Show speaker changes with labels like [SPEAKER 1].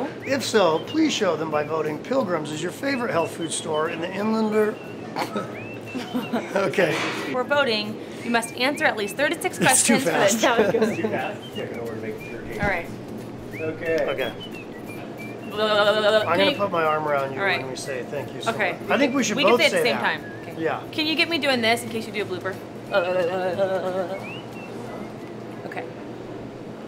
[SPEAKER 1] If so, please show them by voting Pilgrim's is your favorite health food store in the Inlander. Okay.
[SPEAKER 2] We're voting. You must answer at least 36
[SPEAKER 1] That's too
[SPEAKER 2] questions.
[SPEAKER 1] fast.
[SPEAKER 3] Too fast. Yeah, in order to make sure.
[SPEAKER 2] All right.
[SPEAKER 3] Okay.
[SPEAKER 1] Okay. I'm gonna put my arm around you when we say thank you so much. I think we should both say
[SPEAKER 2] at the same
[SPEAKER 1] that.
[SPEAKER 2] time. Okay.
[SPEAKER 1] Yeah.
[SPEAKER 2] Can you get me doing this in case you do a blooper?